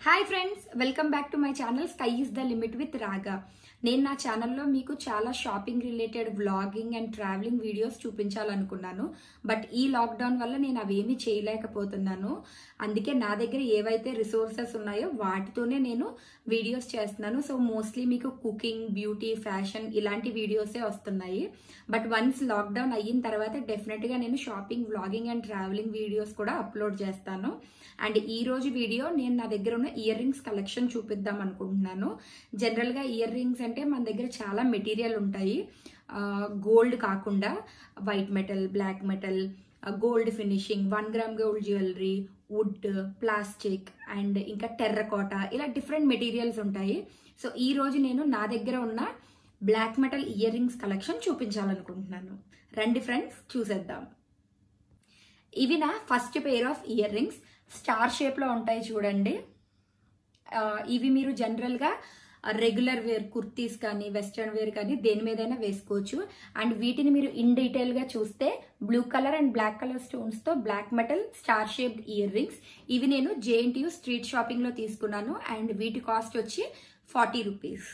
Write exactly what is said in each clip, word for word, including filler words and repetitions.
Hi friends, welcome back to my channel sky is the limit with Raga. నేను నా ఛానల్లో మీకు చాలా shopping related vlogging and travelling videos చూపించాలనుకున్నాను. బట్ ఈ లాక్డౌన్ వల్ల నేను అవేమీ చేయలేకపోతున్నాను. అందుకే నా దగ్గర ఏవైతే రిసోర్సెస్ ఉన్నాయో వాటితోనే నేను వీడియోస్ చేస్తున్నాను. సో మోస్ట్లీ మీకు కుకింగ్, బ్యూటీ, ఫ్యాషన్ ఇలాంటి వీడియోసే వస్తున్నాయి. బట్ వన్స్ లాక్డౌన్ అయిన తర్వాత డెఫినెట్గా నేను shopping, vlogging and travelling videos కూడా అప్లోడ్ చేస్తాను. అండ్ ఈ రోజు వీడియో నేను నా దగ్గర ఉన్న ఇయర్ రింగ్స్ కలెక్షన్ చూపిద్దాం అనుకుంటున్నాను. జనరల్గా ఇయర్ రింగ్స్ అంటే మన దగ్గర చాలా మెటీరియల్ ఉంటాయి. గోల్డ్ కాకుండా white metal, black metal, gold finishing, one gram gold jewellery, wood, plastic and ఇంకా టెర్రకోటా, ఇలా డిఫరెంట్ మెటీరియల్స్ ఉంటాయి. సో ఈ రోజు నేను నా దగ్గర ఉన్న black metal ear rings collection చూపించాలనుకుంటున్నాను. రండి ఫ్రెండ్స్, చూసేద్దాం. ఇవి నా first pair of ear rings. Star shape లో ఉంటాయి చూడండి. ఇవి మీరు జనరల్ గా రెగ్యులర్ వేర్ కుర్తీస్ కానీ, వెస్ట్రన్ వేర్ కానీ దేని మీదైనా వేసుకోవచ్చు. అండ్ వీటిని మీరు ఇన్ డీటెయిల్ గా చూస్తే blue colour and black colour stones తో black metal star shaped ear rings. ఇవి నేను జేఎన్టీయూ స్ట్రీట్ షాపింగ్ లో తీసుకున్నాను. అండ్ వీటి కాస్ట్ వచ్చి ఫార్టీ రూపీస్.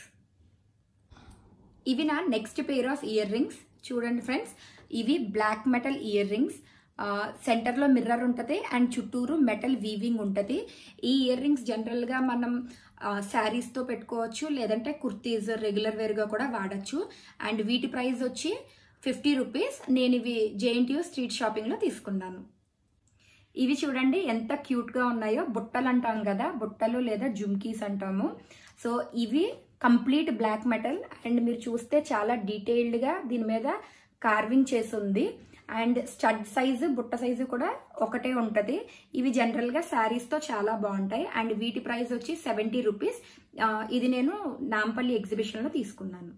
ఇవి నా next pair of ear rings. చూడండి ఫ్రెండ్స్, ఇవి black metal ear rings. Centre లో మిర్రర్ ఉంటుంది అండ్ చుట్టూరు మెటల్ వీవింగ్ ఉంటుంది. ఈ ఇయర్ రింగ్స్ జనరల్ గా మనం శారీస్ తో పెట్టుకోవచ్చు, లేదంటే కుర్తీస్ రెగ్యులర్ వేర్ గా కూడా వాడచ్చు. అండ్ వీటి ప్రైస్ వచ్చి ఫిఫ్టీ రూపీస్. నేను ఇవి జేఎన్టీయూ స్ట్రీట్ షాపింగ్ లో తీసుకున్నాను. ఇవి చూడండి ఎంత క్యూట్ గా ఉన్నాయో. బుట్టలు అంటాం కదా, బుట్టలు లేదా జుమ్కీస్ అంటాము. సో ఇవి కంప్లీట్ బ్లాక్ మెటల్ అండ్ మీరు చూస్తే చాలా డీటెయిల్డ్ గా దీని మీద కార్వింగ్ చేసి ఉంది. అండ్ స్టడ్ సైజు, బుట్ట సైజు కూడా ఒకటే ఉంటది. ఇవి జనరల్ గా శారీస్ తో చాలా బాగుంటాయి. అండ్ వీటి ప్రైస్ వచ్చి సెవెంటీ రూపీస్. ఇది నేను నాంపల్లి ఎగ్జిబిషన్ లో తీసుకున్నాను.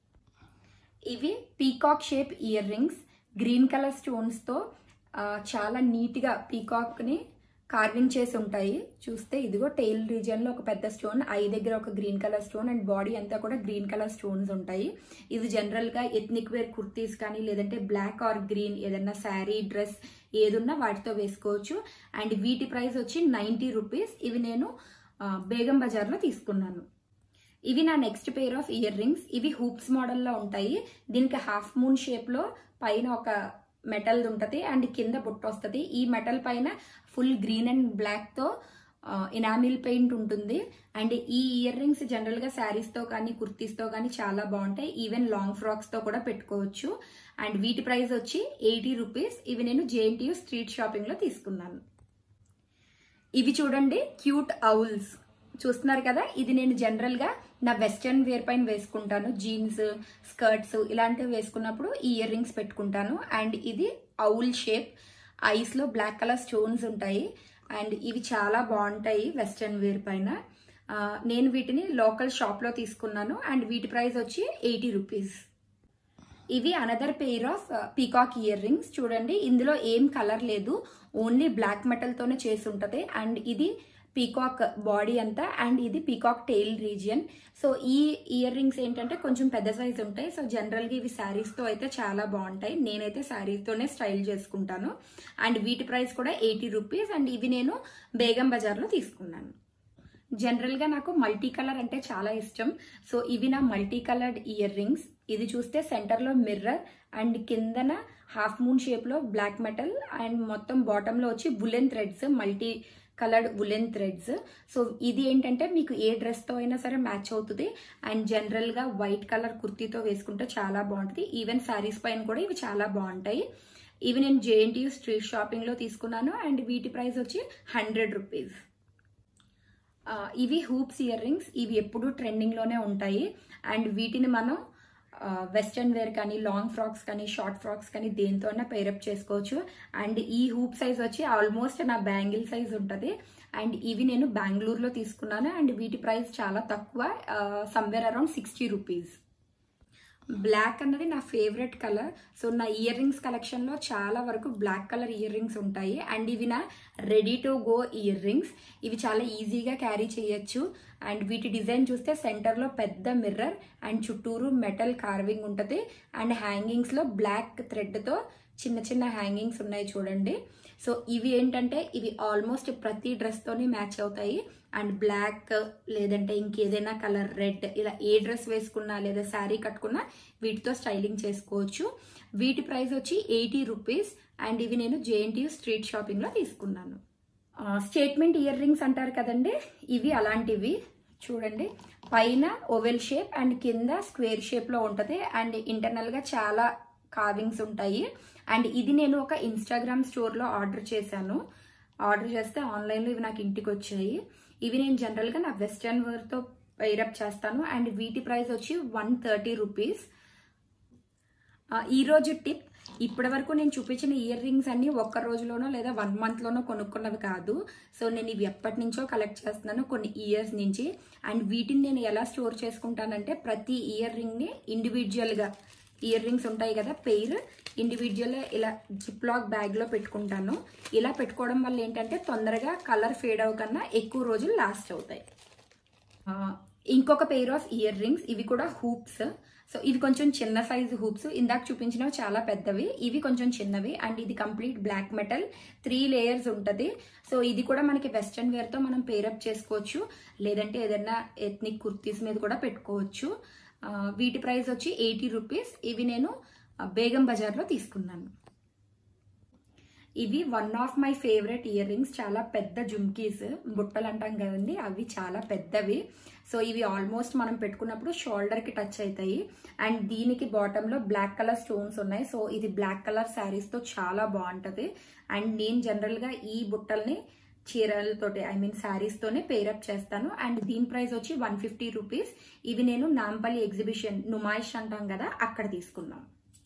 ఇవి peacock shape ear rings. Green colour stones తో చాలా నీట్ గా పీకాక్ ని కార్వింగ్ చేసి ఉంటాయి. చూస్తే ఇదిగో టెయిల్ రీజియన్ లో ఒక పెద్ద స్టోన్, ఐ దగ్గర ఒక green colour stone and body అంతా కూడా గ్రీన్ కలర్ స్టోన్స్ ఉంటాయి. ఇది జనరల్ గా ఎథ్నిక్ వేర్ కుర్తీస్ కానీ, లేదంటే బ్లాక్ ఆర్ గ్రీన్ ఏదన్నా శారీ, డ్రెస్ ఏదున్నా వాటితో వేసుకోవచ్చు. అండ్ వీటి ప్రైస్ వచ్చి నైన్టీ రూపీస్. ఇవి నేను బేగం బజార్ లో తీసుకున్నాను. ఇవి నా next pair of ear rings. ఇవి హూప్స్ మోడల్లో ఉంటాయి. దీనికి హాఫ్ మూన్ షేప్ లో పైన ఒక మెటల్ ఉంటుంది అండ్ కింద బుట్ట వస్తుంది. ఈ మెటల్ పైన ఫుల్ గ్రీన్ అండ్ బ్లాక్ తో ఇనామిల్ పెయింట్ ఉంటుంది. అండ్ ఈ ఇయర్ రింగ్స్ జనరల్ గా శారీస్ తో కానీ, కుర్తీస్ తో కానీ చాలా బాగుంటాయి. ఈవెన్ లాంగ్ ఫ్రాక్స్ తో కూడా పెట్టుకోవచ్చు. అండ్ వీటి ప్రైస్ వచ్చి ఎయిటీ రూపీస్. ఇవి నేను జేఎన్టీయూ స్ట్రీట్ షాపింగ్ లో తీసుకున్నాను. ఇవి చూడండి, క్యూట్ ఔల్స్ చూస్తున్నారు కదా. ఇది నేను జనరల్ గా నా వెస్ట్రన్ వేర్ పైన వేసుకుంటాను. జీన్స్, స్కర్ట్స్ ఇలాంటివి వేసుకున్నప్పుడు ఈ ఇయర్ రింగ్స్ పెట్టుకుంటాను. అండ్ ఇది ఔల్ షేప్, ఐస్ లో బ్లాక్ కలర్ స్టోన్స్ ఉంటాయి. అండ్ ఇవి చాలా బాగుంటాయి వెస్ట్రన్ వేర్ పైన. నేను వీటిని లోకల్ షాప్ లో తీసుకున్నాను. అండ్ వీటి ప్రైస్ వచ్చి ఎయిటీ రూపీస్. ఇవి another pair of peacock ear rings. చూడండి, ఇందులో ఏం కలర్ లేదు, ఓన్లీ బ్లాక్ మెటల్ తోనే చేసి ఉంటది. అండ్ ఇది పీకాక్ బాడీ అంతా అండ్ ఇది పీకాక్ టెయిల్ రీజియన్. సో ఈ ఇయర్ రింగ్స్ ఏంటంటే కొంచెం పెద్ద సైజ్ ఉంటాయి. సో జనరల్ గా ఇవి శారీస్ తో అయితే చాలా బాగుంటాయి. నేనైతే శారీస్ తోనే స్టైల్ చేసుకుంటాను. అండ్ వీటి ప్రైస్ కూడా ఎయిటీ రూపీస్. అండ్ ఇవి నేను బేగం బజార్ లో తీసుకున్నాను. జనరల్ గా నాకు మల్టీ కలర్ అంటే చాలా ఇష్టం. సో ఇవి నా మల్టీ కలర్డ్ ఇయర్ రింగ్స్. ఇది చూస్తే సెంటర్ లో మిర్రర్ అండ్ కిందన హాఫ్ మూన్ షేప్ లో బ్లాక్ మెటల్ అండ్ మొత్తం బాటమ్ లో వచ్చి woollen threads, multi coloured woollen threads. So ఇది ఏంటంటే మీకు ఏ డ్రెస్ తో అయినా సరే మ్యాచ్ అవుతుంది. అండ్ జనరల్ గా వైట్ కలర్ కుర్తీతో వేసుకుంటే చాలా బాగుంటుంది. ఈవెన్ శారీస్ పైన కూడా ఇవి చాలా బాగుంటాయి. ఇవి నేను జేఎన్టీయూ స్ట్రీట్ షాపింగ్ లో తీసుకున్నాను. అండ్ వీటి ప్రైస్ వచ్చి హండ్రెడ్ రూపీస్. ఇవి హూప్స్ ఇయర్ రింగ్స్. ఇవి ఎప్పుడు ట్రెండింగ్ లోనే ఉంటాయి. అండ్ వీటిని మనం వెస్ట్రన్ వేర్ కానీ, లాంగ్ ఫ్రాక్స్ కానీ, షార్ట్ ఫ్రాక్స్ కానీ దేంతో అయినా పేరప్ చేసుకోవచ్చు. అండ్ ఈ హూప్ సైజ్ వచ్చి ఆల్మోస్ట్ నా బ్యాంగిల్ సైజ్ ఉంటుంది. అండ్ ఇవి నేను బెంగళూరులో తీసుకున్నాను. అండ్ వీటి ప్రైస్ చాలా తక్కువ, somewhere around sixty rupees. Black అన్నది నా ఫేవరెట్ కలర్. సో నా ఇయర్ రింగ్స్ కలెక్షన్ లో చాలా వరకు బ్లాక్ కలర్ ఇయర్ రింగ్స్ ఉంటాయి. అండ్ ఇవి నా ready to go ear rings. ఇవి చాలా ఈజీగా క్యారీ చేయొచ్చు. అండ్ వీటి డిజైన్ చూస్తే సెంటర్ లో పెద్ద మిర్రర్ అండ్ చుట్టూరు మెటల్ కార్వింగ్ ఉంటుంది. అండ్ హ్యాంగింగ్స్ లో బ్లాక్ థ్రెడ్ తో చిన్న చిన్న హ్యాంగింగ్స్ ఉన్నాయి చూడండి. సో ఇవి ఏంటంటే ఇవి ఆల్మోస్ట్ ప్రతి డ్రెస్తోని మ్యాచ్ అవుతాయి. అండ్ బ్లాక్ లేదంటే ఇంకేదైనా కలర్ రెడ్ ఇలా ఏ డ్రెస్ వేసుకున్నా లేదా శారీ కట్టుకున్నా వీటితో స్టైలింగ్ చేసుకోవచ్చు. వీటి ప్రైస్ వచ్చి ఎయిటీ రూపీస్. అండ్ ఇవి నేను జేఎన్టీయూ స్ట్రీట్ షాపింగ్లో తీసుకున్నాను. స్టేట్మెంట్ ఇయర్ రింగ్స్ అంటారు కదండి, ఇవి అలాంటివి. చూడండి, పైన ఓవెల్ షేప్ అండ్ కింద స్క్వేర్ షేప్లో ఉంటుంది. అండ్ ఇంటర్నల్గా చాలా కార్వింగ్స్ ఉంటాయి. అండ్ ఇది నేను ఒక ఇన్స్టాగ్రామ్ స్టోర్లో ఆర్డర్ చేశాను. ఆర్డర్ చేస్తే ఆన్లైన్లో ఇవి నాకు ఇంటికి వచ్చాయి. ఇవి నేను జనరల్గా నా వెస్ట్రన్ వేర్తో వైరప్ చేస్తాను. అండ్ వీటి ప్రైస్ వచ్చి వన్ థర్టీ రూపీస్. ఈరోజు టిప్, ఇప్పటి వరకు నేను చూపించిన ఇయర్ రింగ్స్ అన్ని ఒక్క రోజులోనో లేదా వన్ మంత్లోనో కొనుక్కున్నవి కాదు. సో నేను ఇవి ఎప్పటి నుంచో కలెక్ట్ చేస్తున్నాను, కొన్ని ఇయర్స్ నుంచి. అండ్ వీటిని నేను ఎలా స్టోర్ చేసుకుంటానంటే ప్రతి ఇయర్ రింగ్ని ఇండివిజువల్గా, ఇయర్ రింగ్స్ ఉంటాయి కదా పెయిర్, ఇండివిజువల్ ఇలా జిప్ లాక్ బ్యాగ్లో పెట్టుకుంటాను. ఇలా పెట్టుకోవడం వల్ల ఏంటంటే తొందరగా కలర్ ఫేడ్ అవ్వకన్నా ఎక్కువ రోజులు లాస్ట్ అవుతాయి. ఇంకొక పెయిర్ ఆఫ్ ఇయర్ రింగ్స్, ఇవి కూడా హూప్స్. సో ఇవి కొంచెం చిన్న సైజు హూప్స్. ఇందాక చూపించినవి చాలా పెద్దవి, ఇవి కొంచెం చిన్నవి. అండ్ ఇది complete black metal, three layers ఉంటుంది. సో ఇది కూడా మనకి వెస్ట్రన్ వేర్తో మనం పేరప్ చేసుకోవచ్చు, లేదంటే ఏదైనా ఎథ్నిక్ కుర్తీస్ మీద కూడా పెట్టుకోవచ్చు. వీటి ప్రైస్ వచ్చి ఎయిటీ రూపీస్. ఇవి నేను బేగం బజార్లో తీసుకున్నాను. ఇవి one of my favourite ear rings. చాలా పెద్ద జుమ్కీస్, బుట్టలు అంటాం కదండి, అవి చాలా పెద్దవి. సో ఇవి ఆల్మోస్ట్ మనం పెట్టుకున్నప్పుడు షోల్డర్కి టచ్ అవుతాయి. అండ్ దీనికి బాటంలో బ్లాక్ కలర్ స్టోన్స్ ఉన్నాయి. సో ఇది బ్లాక్ కలర్ శారీస్తో చాలా బాగుంటుంది. అండ్ నేను జనరల్గా ఈ బుట్టల్ని చీరలతోటి, ఐ మీన్ శారీస్తోనే పేరప్ చేస్తాను. అండ్ దీని ప్రైస్ వచ్చి వన్ ఫిఫ్టీ రూపీస్. ఇవి నేను నాంపల్లి ఎగ్జిబిషన్, నుమాయిష్ అంటాం కదా, అక్కడ తీసుకున్నాం.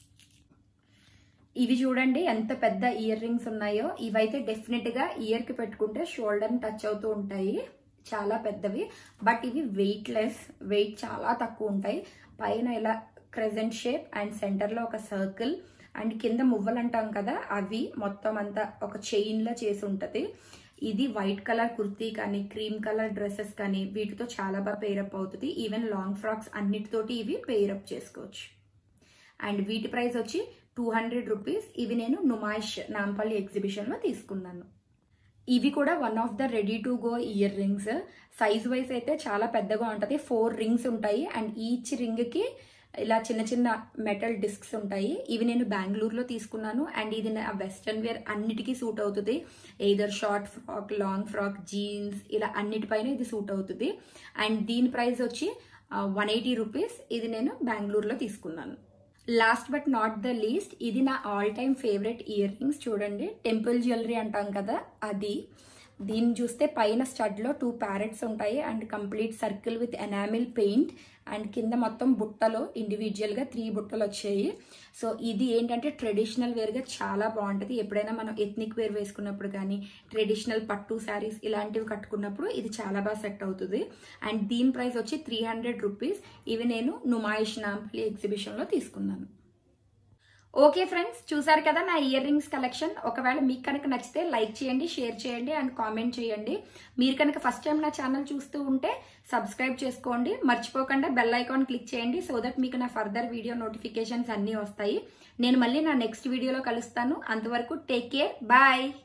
ఇవి చూడండి ఎంత పెద్ద ఇయర్ రింగ్స్ ఉన్నాయో. ఇవైతే డెఫినెట్ గా ఇయర్ కి పెట్టుకుంటే షోల్డర్ టచ్ అవుతూ ఉంటాయి, చాలా పెద్దవి. బట్ ఇవి వెయిట్ లెస్, వెయిట్ చాలా తక్కువ ఉంటాయి. పైన ఇలా క్రెజెంట్ షేప్ అండ్ సెంటర్ లో ఒక సర్కిల్ అండ్ కింద మువ్వలు అంటాం కదా, అవి మొత్తం అంతా ఒక చైన్ లా చేసి ఉంటది. ఇది వైట్ కలర్ కుర్తీ కానీ క్రీమ్ కలర్ డ్రెస్సెస్ కానీ వీటితో చాలా బాగా పేరప్ అవుతుంది. ఈవెన్ లాంగ్ ఫ్రాక్స్ అన్నిటితోటి ఇవి పేరప్ చేసుకోవచ్చు. అండ్ వీటి ప్రైస్ వచ్చి టూ హండ్రెడ్ రూపీస్. ఇవి నేను నుమాయిష్ నాంపల్లి ఎగ్జిబిషన్ లో తీసుకున్నాను. ఇవి కూడా one of the ready to go ear rings. Size wise అయితే చాలా పెద్దగా ఉంటది. ఫోర్ రింగ్స్ ఉంటాయి అండ్ ఈచ్ రింగ్ కి ఇలా చిన్న చిన్న మెటల్ డిస్క్స్ ఉంటాయి. ఇవి నేను బెంగళూరులో తీసుకున్నాను. అండ్ ఇది నా వెస్ట్రన్ వేర్ అన్నిటికీ సూట్ అవుతుంది. Either short frock, long frock, jeans ఇలా అన్నిటిపైన ఇది సూట్ అవుతుంది. అండ్ దీని ప్రైస్ వచ్చి వన్ ఎయిటీ రూపీస్. ఇది నేను బెంగళూరులో తీసుకున్నాను. Last but not the least, ఇది నా all time favourite ear rings. చూడండి, టెంపుల్ జ్యువెలరీ అంటాం కదా అది. దీన్ని చూస్తే పైన స్టడ్ లో టూ ప్యారెట్స్ ఉంటాయి and complete circle with enamel paint. And కింద మొత్తం బుట్టలో ఇండివిజువల్ గా త్రీ బుట్టలు వచ్చాయి. సో ఇది ఏంటంటే ట్రెడిషనల్ వేర్ గా చాలా బాగుంటది. ఎప్పుడైనా మనం ఎథ్నిక్ వేర్ వేసుకున్నప్పుడు కానీ, ట్రెడిషనల్ పట్టు శారీస్ ఇలాంటివి కట్టుకున్నప్పుడు ఇది చాలా బాగా సెట్ అవుతుంది. అండ్ దీని ప్రైస్ వచ్చి త్రీ హండ్రెడ్ రూపీస్. ఇవి నేను నుమాయిష్ నాంపల్లి ఎగ్జిబిషన్ లో తీసుకున్నాను. ఓకే ఫ్రెండ్స్, చూసారు కదా నా ఇయర్ రింగ్స్ కలెక్షన్. ఒకవేళ మీకు కనుక నచ్చితే లైక్ చేయండి, షేర్ చేయండి అండ్ కామెంట్ చేయండి. మీరు కనుక ఫస్ట్ టైం నా ఛానల్ చూస్తూ ఉంటే సబ్స్క్రైబ్ చేసుకోండి. మర్చిపోకుండా బెల్ ఐకాన్ క్లిక్ చేయండి, సో దట్ మీకు నా ఫర్దర్ వీడియో నోటిఫికేషన్స్ అన్నీ వస్తాయి. నేను మళ్ళీ నా నెక్స్ట్ వీడియోలో కలుస్తాను. అంతవరకు టేక్ కేర్, బాయ్.